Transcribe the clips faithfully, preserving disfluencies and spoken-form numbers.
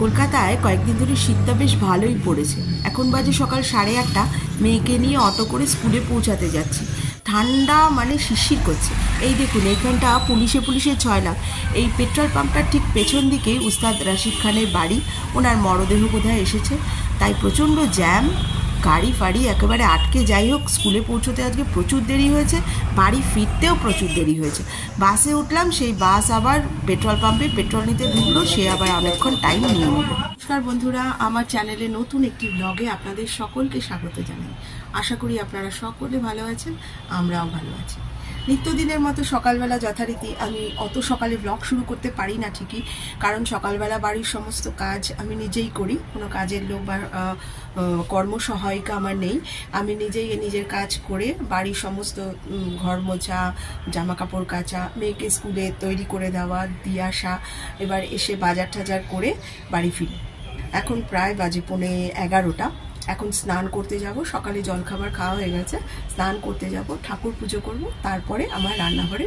কলকাতায় কয়েকদিন ধরে শীতটা বেশ ভালোই পড়েছে। এখন বাজে সকাল সাড়ে আটটা। মেয়েকে নিয়ে অটো করে স্কুলে পৌঁছাতে যাচ্ছি। ঠান্ডা মানে শিরশির করছে। এই দেখুন এইখানটা পুলিশে পুলিশে ছয় লাখ। এই পেট্রোল পাম্পটার ঠিক পেছন দিকেই উস্তাদ রাশিদ খানের বাড়ি। ওনার মরদেহ বোধহয় এসেছে, তাই প্রচণ্ড জ্যাম, গাড়ি ফাড়ি একেবারে আটকে। যাই হোক, স্কুলে পৌঁছতে আজকে প্রচুর দেরি হয়েছে, বাড়ি ফিরতেও প্রচুর দেরি হয়েছে। বাসে উঠলাম, সেই বাস আবার পেট্রোল পাম্পে পেট্রোল নিতে ঢুকলো, সে আবার অনেকক্ষণ টাইম নিয়ে নেব। নমস্কার বন্ধুরা, আমার চ্যানেলে নতুন একটি ব্লগে আপনাদের সকলকে স্বাগত জানাই। আশা করি আপনারা সকলে ভালো আছেন, আমরাও ভালো আছি। নিত্যদিনের মতো সকালবেলা যথারীতি আমি অত সকালে ব্লগ শুরু করতে পারি না ঠিকই, কারণ সকালবেলা বাড়ির সমস্ত কাজ আমি নিজেই করি, কোনো কাজের লোক বা কর্মসহায়িকা আমার নেই। আমি নিজেই নিজের কাজ করে বাড়ির সমস্ত ঘর মোছা, জামা কাপড় কাচা, মেয়েকে স্কুলে তৈরি করে দেওয়া, দিয়ে আসা, এবার এসে বাজার টাজার করে বাড়ি ফিরি। এখন প্রায় বাজে পৌনে এগারোটা। এখন স্নান করতে যাব, সকালে জলখাবার খাওয়া হয়ে গেছে, স্নান করতে যাব, ঠাকুর পুজো করব, তারপরে আমার রান্নাঘরে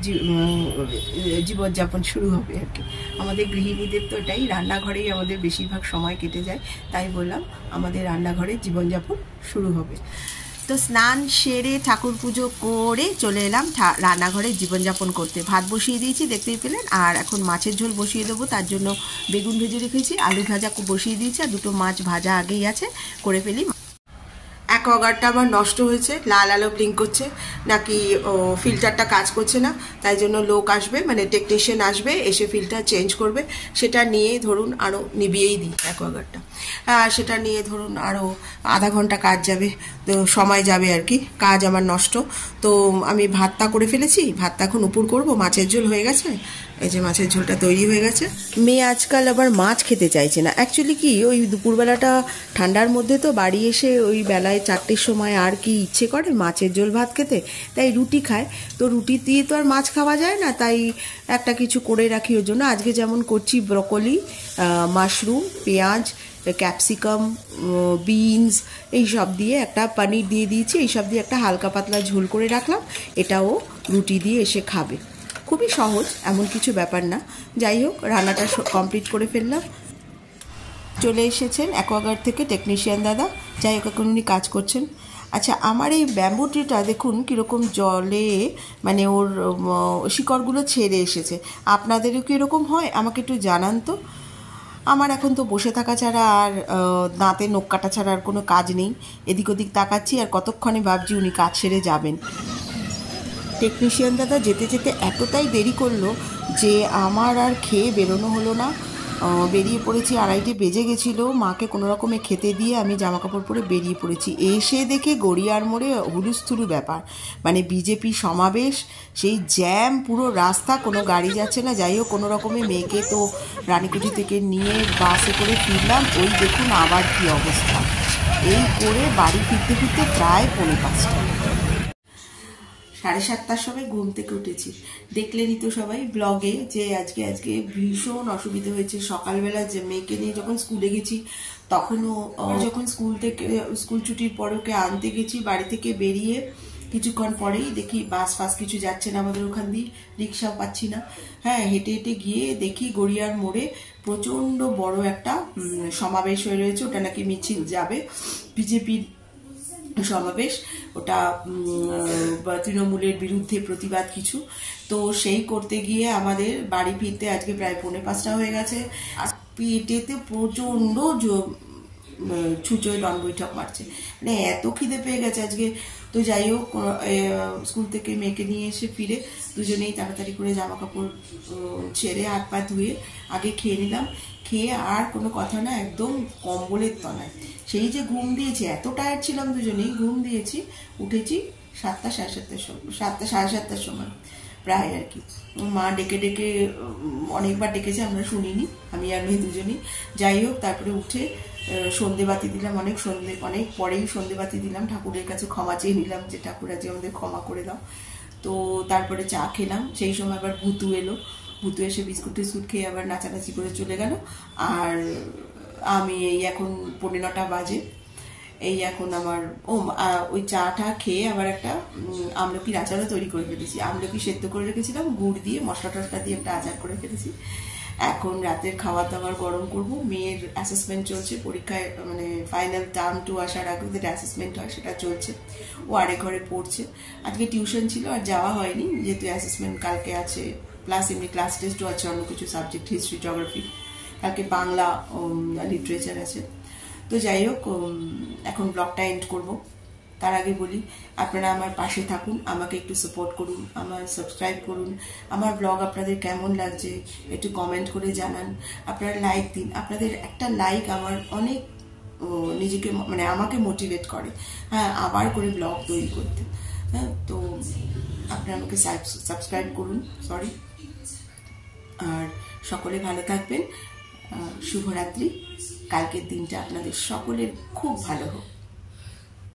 জীবনযাপন শুরু হবে আর কি। আমাদের গৃহিণীদের তো এটাই, রান্নাঘরেই আমাদের বেশিরভাগ সময় কেটে যায়, তাই বললাম আমাদের রান্নাঘরে জীবনযাপন শুরু হবে। তো স্নান সেরে ঠাকুর পুজো করে চলে এলাম রান্নাঘরে জীবনযাপন করতে। ভাত বসিয়ে দিয়েছি, দেখতেই পেলেন। আর এখন মাছের ঝোল বসিয়ে দেবো, তার জন্য বেগুন ভেজে রেখেছি, আলু ভাজা বসিয়ে দিয়েছি, আর দুটো মাছ ভাজা আগেই আছে, করে ফেলি। অ্যাকোয়াগার্ডটা আমার নষ্ট হয়েছে, লাল আলো ব্লিঙ্ক করছে, নাকি ফিল্টারটা কাজ করছে না, তাই জন্য লোক আসবে, মানে টেকনিশিয়ান আসবে, এসে ফিল্টার চেঞ্জ করবে। সেটা নিয়ে ধরুন আরও নিভিয়েই দিই অ্যাকোয়াগার্ডটা, সেটা নিয়ে ধরুন আরও আধা ঘন্টা কাজ যাবে, তো সময় যাবে আর কি, কাজ আমার নষ্ট। তো আমি ভাতটা করে ফেলেছি, ভাতটা এখন উপর করব। মাছের ঝোল হয়ে গেছে, এই যে মাছের ঝোলটা তৈরি হয়ে গেছে। মেয়ে আজকাল আবার মাছ খেতে চাইছে না। অ্যাকচুয়ালি কি, ওই দুপুরবেলাটা ঠান্ডার মধ্যে তো বাড়ি এসে ওই বেলায় চারটের সময় আর কি ইচ্ছে করে মাছের ঝোল ভাত খেতে, তাই রুটি খায়। তো রুটি দিয়ে তো আর মাছ খাওয়া যায় না, তাই একটা কিছু করে রাখি ওর জন্য। আজকে যেমন করছি ব্রকলি, মাশরুম, পেঁয়াজ, ক্যাপসিকাম, বিনস, এই সব দিয়ে একটা পনির দিয়ে দিয়েছি, এই সব দিয়ে একটা হালকা পাতলা ঝোল করে রাখলাম। এটাও রুটি দিয়ে এসে খাবে। খুবই সহজ, এমন কিছু ব্যাপার না। যাই হোক, রান্নাটা কমপ্লিট করে ফেললাম। চলে এসেছেন অ্যাকোয়াগার্ড থেকে টেকনিশিয়ান দাদা, যাই হোক এখন উনি কাজ করছেন। আচ্ছা, আমার এই ব্যাম্বু ট্রিটা দেখুন কীরকম জলে, মানে ওর শিকড়গুলো ছেড়ে এসেছে। আপনাদেরও কি এরকম হয়? আমাকে একটু জানান তো। আমার এখন তো বসে থাকা ছাড়া আর দাঁতে নখ কাটা ছাড়া আর কোনো কাজ নেই। এদিক ওদিক তাকাচ্ছি আর কতক্ষণে ভাবছি উনি কাজ সেরে যাবেন। টেকনিশিয়ান দাদা যেতে যেতে এতটাই দেরি করলো যে আমার আর খেয়ে বেরোনো হলো না। বেরিয়ে পড়েছি, আড়াইটে বেজে গেছিলো। মাকে কোনো রকমে খেতে দিয়ে আমি জামা কাপড় পরে বেরিয়ে পড়েছি। এসে দেখে গড়িয়ার মোড়ে হুলুস্থুলু ব্যাপার, মানে বিজেপি সমাবেশ, সেই জ্যাম, পুরো রাস্তা, কোনো গাড়ি যাচ্ছে না। যাই হোক, কোনো রকমে মেয়েকে তো রানীকুঠি থেকে নিয়ে বাসে করে ফিরলাম। ওই দেখুন আবার কি অবস্থা। এই করে বাড়ি ফিরতে ফিরতে প্রায় পৌনে পাঁচটা। সাড়ে সাতটার সময় ঘুম থেকে উঠেছি। দেখলেনই তো সবাই ব্লগে যে আজকে আজকে ভীষণ অসুবিধা হয়েছে। সকালবেলা যে মেয়েকে নিয়ে যখন স্কুলে গেছি, তখনও যখন স্কুল থেকে স্কুল ছুটির পরে ওকে আনতে গেছি, বাড়ি থেকে বেরিয়ে কিছুক্ষণ পরেই দেখি বাস ফাস কিছু যাচ্ছে না আমাদের ওখান দিয়ে, রিক্সাও পাচ্ছি না। হ্যাঁ, হেঁটে হেঁটে গিয়ে দেখি গড়িয়ার মোড়ে প্রচণ্ড বড় একটা সমাবেশ হয়ে রয়েছে। ওটা নাকি মিছিল যাবে, বিজেপির সমাবেশ, ওটা তৃণমূলের বিরুদ্ধে প্রতিবাদ কিছু। তো সেই করতে গিয়ে আমাদের বাড়ি ফিরতে আজকে প্রায় পৌনে পাঁচটা হয়ে গেছে। আর পেটেতে প্রচণ্ড ছুঁচোয় ডন বৈঠক মারছে, মানে এত খিদে পেয়ে গেছে আজকে। তো যাই হোক, স্কুল থেকে মেয়েকে নিয়ে এসে ফিরে দুজনেই তাড়াতাড়ি করে জামা কাপড় ছেড়ে হাত পা ধুয়ে আগে খেয়ে নিলাম। খেয়ে আর কোনো কথা না, একদম কম্বলের তলায়। সেই যে ঘুম দিয়েছি, এত টায়ার্ড ছিলাম দুজনেই, ঘুম দিয়েছি, উঠেছি সাতটা সাড়ে সাতটার সময়, সাতটা সাড়ে সাতটার সময় প্রায় আর কি। মা ডেকে ডেকে অনেকবার ডেকেছে, আমরা শুনিনি, আমি আর মেয়ে দুজনই। যাই হোক, তারপরে উঠে সন্ধে বাতি দিলাম, অনেক সন্ধে অনেক পরেই সন্ধে বাতি দিলাম, ঠাকুরের কাছে ক্ষমা চেয়ে নিলাম যে ঠাকুর আজ আমাদের ক্ষমা করে দাও। তো তারপরে চা খেলাম। সেই সময় আবার ভুতু এলো, ভুতু এসে বিস্কুট টিস্কুট খেয়ে আবার নাচানাচি করে চলে গেল। আর আমি এই এখন পৌনে নটা বাজে, এই এখন আমার ও ওই চাটা খেয়ে আবার একটা আমলকির আচারও তৈরি করে ফেলেছি। আমলকি সেদ্ধ করে রেখেছিলাম, গুড় দিয়ে মশলা টশলা দিয়ে একটা আচার করে ফেলেছি। এখন রাতের খাওয়া দাওয়ার গরম করব। মেয়ের অ্যাসেসমেন্ট চলছে, পরীক্ষায় মানে ফাইনাল টার্ম টু আসার আগে ওদের অ্যাসেসমেন্ট হয়, সেটা চলছে। ও আরেক ঘরে পড়ছে। আজকে টিউশন ছিল আর যাওয়া হয়নি, যেহেতু অ্যাসেসমেন্ট কালকে আছে, প্লাস এমনি ক্লাস টেস্টও আছে অন্য কিছু সাবজেক্ট, হিস্ট্রি, জিওগ্রাফি, কালকে বাংলা লিটারেচার আছে। তো যাই হোক, এখন ব্লগটা এন্ড করব। তার আগে বলি, আপনারা আমার পাশে থাকুন, আমাকে একটু সাপোর্ট করুন, আমার সাবস্ক্রাইব করুন। আমার ব্লগ আপনাদের কেমন লাগছে একটু কমেন্ট করে জানান। আপনারা লাইক দিন, আপনাদের একটা লাইক আমার অনেক নিজেকে মানে আমাকে মোটিভেট করে, হ্যাঁ, আবার করে ব্লগ তৈরি করতে। হ্যাঁ, তো আপনারা আমাকে সাবস্ক্রাইব করুন, সরি। আর সকলে ভালো থাকবেন। শুভরাত্রি। কালকের দিনটা আপনাদের সকলের খুব ভালো হোক।